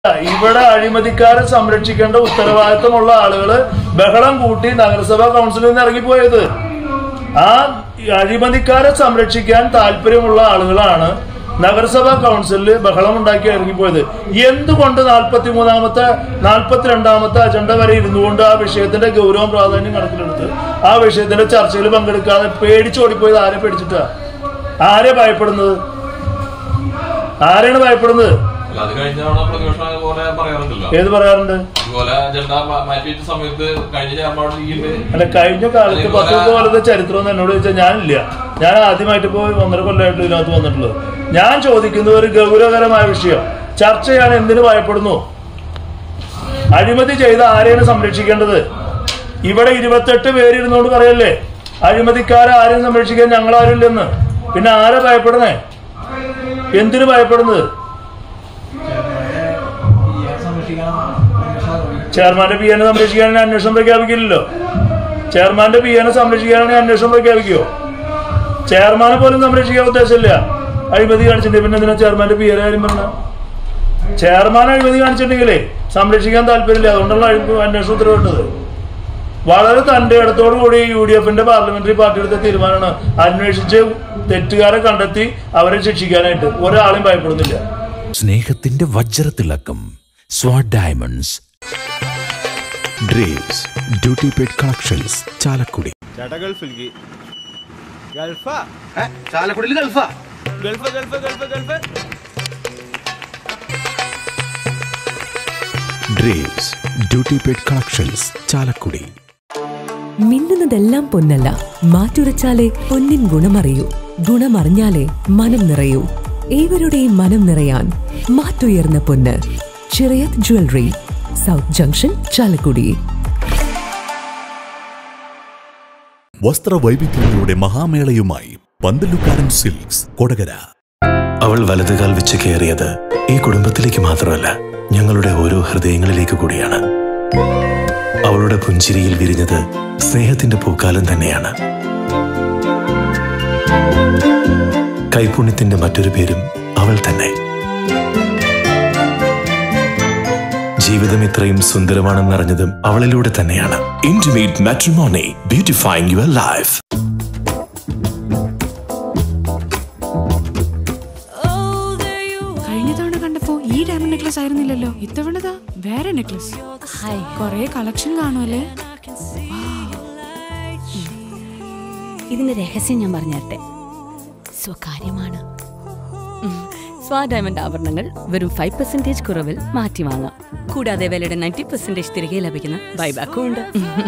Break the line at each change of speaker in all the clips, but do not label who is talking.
ഇവിടെ അഴിമതിക്കാരെ സംരക്ഷിക്കേണ്ട ഉത്തരവാദിത്തമുള്ള ആളുകൾ ബഹളം കൂട്ടി നഗരസഭാ കൗൺസിലിൽ നിന്ന് ഇറങ്ങിപ്പോയത്. ആ അഴിമതിക്കാരെ സംരക്ഷിക്കാൻ താല്പര്യമുള്ള ആളുകളാണ് നഗരസഭാ കൗൺസിലിൽ ബഹളം ഉണ്ടാക്കി ഇറങ്ങിപ്പോയത്. എന്തുകൊണ്ട് 42ാമത്തെ അജണ്ട വരെ ഇരുന്നുകൊണ്ട് ആ വിഷയത്തിന്റെ ഗൗരവം പ്രാധാന്യം കണക്കിലെടുത്ത് ആ വിഷയത്തിന്റെ ചർച്ചയിൽ പങ്കെടുക്കാതെ പേടിച്ചോടിപ്പോയത്? ആരെ പേടിച്ചിട്ടാ? ആരെ ഭയപ്പെടുന്നത്? ആരെയാണ് ഭയപ്പെടുന്നത്? ഏത് പറയാറുണ്ട്? അല്ല, കഴിഞ്ഞ കാലത്ത് 10 കൊല്ലത്തെ ചരിത്രം എന്നോട് ചോദിച്ചാൽ ഞാനില്ല. ഞാൻ ആദ്യമായിട്ട് പോയി 1.5 കൊല്ലമായിട്ട് ഇതിനകത്ത് വന്നിട്ടുള്ളത്. ഞാൻ ചോദിക്കുന്ന ഒരു ഗൗരവകരമായ വിഷയം ചർച്ച ചെയ്യാൻ എന്തിനു ഭയപ്പെടുന്നു? അഴിമതി ചെയ്ത ആരെയാണ് സംരക്ഷിക്കേണ്ടത്? ഇവിടെ 28 പേരിരുന്നോണ്ട് പറയല്ലേ അഴിമതിക്കാരെ ആരെയും സംരക്ഷിക്കാൻ ഞങ്ങളാരില്ലെന്ന്. പിന്നെ ആരെ ഭയപ്പെടുന്നേ? എന്തിനു ഭയപ്പെടുന്നത്? ചെയർമാന്റെ പി എനെ സംരക്ഷിക്കാനാണ് അന്വേഷണം പ്രഖ്യാപിക്കില്ലല്ലോ. ചെയർമാന്റെ പി എനെ സംരക്ഷിക്കാനാണെങ്കിൽ അന്വേഷണം പ്രഖ്യാപിക്കുമോ? ചെയർമാനെ പോലും സംരക്ഷിക്കാൻ ഉദ്ദേശമില്ല. അഴിമതി കാണിച്ചിട്ടുണ്ടെങ്കിൽ പിന്നെ എന്തിനാ ചെയർമാന്റെ പി എനെ കാര്യം പറഞ്ഞ? ചെയർമാൻ അഴിമതി കാണിച്ചിട്ടുണ്ടെങ്കിലേ സംരക്ഷിക്കാൻ താല്പര്യമില്ല. അതുകൊണ്ടുള്ള അന്വേഷണം ഉത്തരവിട്ടത്. വളരെ തന്റെ ഇടത്തോടു കൂടി UDFന്റെ പാർലമെന്ററി പാർട്ടി എടുത്ത തീരുമാനമാണ് അന്വേഷിച്ച് തെറ്റുകാരെ കണ്ടെത്തി അവരെ ശിക്ഷിക്കാനായിട്ട്. ഒരാളെയും ഭയപ്പെടുന്നില്ല.
സ്നേഹത്തിന്റെ വജ്രത്തിളക്കം സ്വാഡ് diamonds dreams duty paid collections Chalakudy. Dreams duty paid collections Chalakudy.
മിന്നുന്നതെല്ലാം പൊന്നല്ല, മാറ്റുരച്ചാലേ പൊന്നിൻ ഗുണമറിയൂ. ഗുണമറിഞ്ഞാലേ മനം നിറയൂ. ഏവരുടെയും മനം നിറയാൻ മാറ്റുയർന്ന പൊന്ന്. Chirayath jewellery, south junction, Chalakudy.
വസ്ത്രവൈവിധ്യങ്ങളുടെ മഹാമേളയുമായി പന്തലുക്കാരൻ സിൽക്സ്, കൊടകര.
അവൾ വലതുകാൽ വെച്ച് കയറിയത് ഈ കുടുംബത്തിലേക്ക് മാത്രമല്ല, ഞങ്ങളുടെ ഓരോ ഹൃദയങ്ങളിലേക്ക് കൂടിയാണ്. അവളുടെ പുഞ്ചിരിയിൽ വിരിഞ്ഞത് സ്നേഹത്തിന്റെ പൂക്കാലം തന്നെയാണ്. കൈപുണ്യത്തിന്റെ മറ്റൊരു പേരും അവൾ തന്നെ. ജീവിതം ഇത്രയും സുന്ദരമാണെന്നറിഞ്ഞതും അവളിലൂടെ തന്നെയാണ്. Intimate matrimony, beautifying your life.
കഴിഞ്ഞ തവണ കണ്ടപ്പോ ഈ ഡയമണ്ട് നെക്ലസ് ആയിരുന്നില്ലല്ലോ, ഇത്തവണതാ വേറെ നെക്ലസ്. കൊറേ കളക്ഷൻ കാണുമല്ലേ?
ഇതിന്റെ രഹസ്യം ഞാൻ പറഞ്ഞുതരട്ടെ. സ്വകാര്യമാണ്. സ്വാഡ് ഡയമണ്ട് ആഭരണങ്ങൾ വെറും 5% കുറവിൽ മാറ്റി വാങ്ങാം. കൂടാതെ വിലയുടെ 90% തിരികെ ലഭിക്കുന്ന ബൈബാക്കും ഉണ്ട്.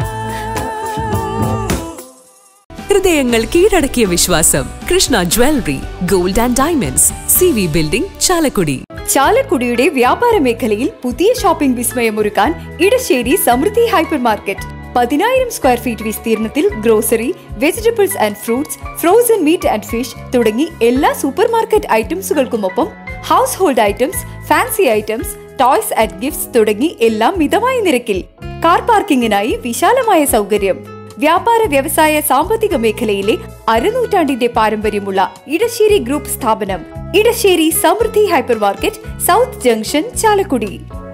ഹൃദയങ്ങൾ കീഴടക്കിയ വിശ്വാസം Krishna jewellery, gold and diamonds, CV building, Chalakudy.
ചാലക്കുടിയുടെ വ്യാപാര മേഖലയിൽ പുതിയ ഷോപ്പിംഗ് വിസ്മയമൊരുക്കാൻ Edassery Samruddhi hypermarket. 10,000 square feet വിസ്തീർണത്തിൽ grocery, vegetables and fruits, frozen meat and fish തുടങ്ങി എല്ലാ സൂപ്പർ മാർക്കറ്റ് ഐറ്റംസുകൾക്കുമൊപ്പം household items, fancy items, toys and gifts തുടങ്ങി എല്ലാം മിതമായ നിരക്കിൽ. കാർ പാർക്കിങ്ങിനായി വിശാലമായ സൗകര്യം. വ്യാപാര വ്യവസായ സാമ്പത്തിക മേഖലയിലെ അരനൂറ്റാണ്ടിന്റെ പാരമ്പര്യമുള്ള ഇടശ്ശേരി ഗ്രൂപ്പ് സ്ഥാപനം. Edassery Samruddhi hypermarket, south junction, Chalakudy.